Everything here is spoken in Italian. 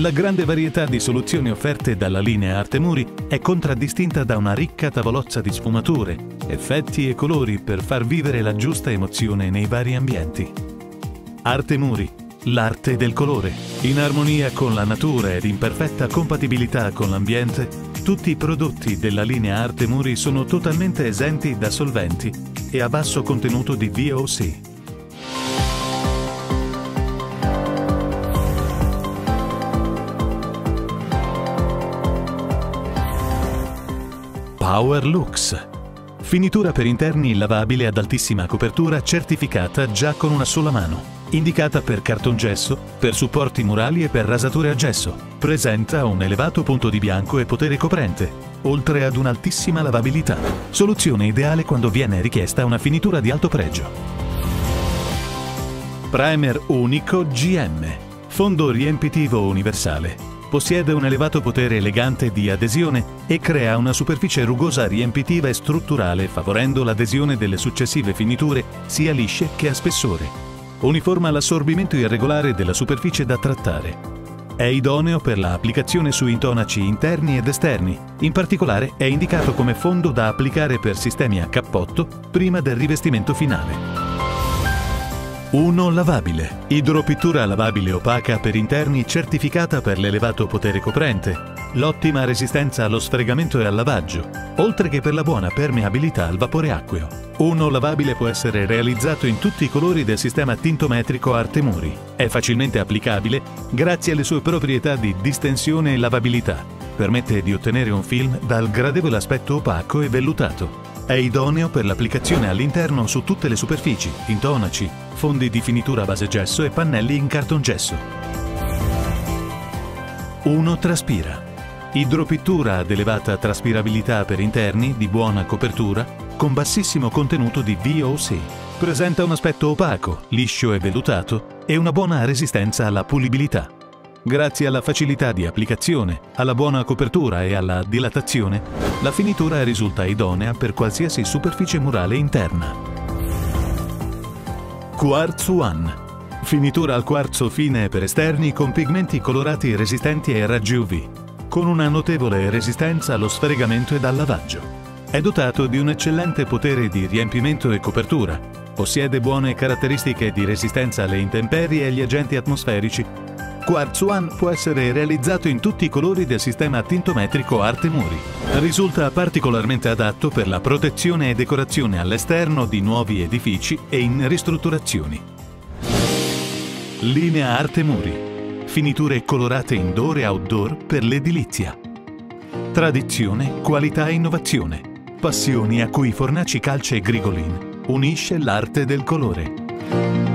La grande varietà di soluzioni offerte dalla linea Arte Muri è contraddistinta da una ricca tavolozza di sfumature, effetti e colori per far vivere la giusta emozione nei vari ambienti. Arte Muri, l'arte del colore. In armonia con la natura ed in perfetta compatibilità con l'ambiente, tutti i prodotti della linea Arte Muri sono totalmente esenti da solventi e a basso contenuto di VOC. Power Lux. Finitura per interni lavabile ad altissima copertura certificata già con una sola mano. Indicata per cartongesso, per supporti murali e per rasature a gesso. Presenta un elevato punto di bianco e potere coprente, oltre ad un'altissima lavabilità. Soluzione ideale quando viene richiesta una finitura di alto pregio. Primer unico GM. Fondo riempitivo universale. Possiede un elevato potere elegante di adesione e crea una superficie rugosa riempitiva e strutturale, favorendo l'adesione delle successive finiture sia lisce che a spessore. Uniforma l'assorbimento irregolare della superficie da trattare. È idoneo per la applicazione su intonaci interni ed esterni. In particolare è indicato come fondo da applicare per sistemi a cappotto prima del rivestimento finale. Uno lavabile. Idropittura lavabile opaca per interni certificata per l'elevato potere coprente, l'ottima resistenza allo sfregamento e al lavaggio, oltre che per la buona permeabilità al vapore acqueo. Uno lavabile può essere realizzato in tutti i colori del sistema tintometrico Arte Muri. È facilmente applicabile grazie alle sue proprietà di distensione e lavabilità. Permette di ottenere un film dal gradevole aspetto opaco e vellutato. È idoneo per l'applicazione all'interno su tutte le superfici, intonaci, fondi di finitura a base gesso e pannelli in cartongesso. Uno traspira. Idropittura ad elevata traspirabilità per interni, di buona copertura, con bassissimo contenuto di VOC. Presenta un aspetto opaco, liscio e vellutato e una buona resistenza alla pulibilità. Grazie alla facilità di applicazione, alla buona copertura e alla dilatazione, la finitura risulta idonea per qualsiasi superficie murale interna. Quartz One. Finitura al quarzo fine per esterni con pigmenti colorati resistenti ai raggi UV, con una notevole resistenza allo sfregamento ed al lavaggio. È dotato di un eccellente potere di riempimento e copertura, possiede buone caratteristiche di resistenza alle intemperie e agli agenti atmosferici. Quartz One può essere realizzato in tutti i colori del sistema tintometrico Arte Muri. Risulta particolarmente adatto per la protezione e decorazione all'esterno di nuovi edifici e in ristrutturazioni. Linea Arte Muri. Finiture colorate indoor e outdoor per l'edilizia. Tradizione, qualità e innovazione. Passioni a cui Fornaci Calce e Grigolin unisce l'arte del colore.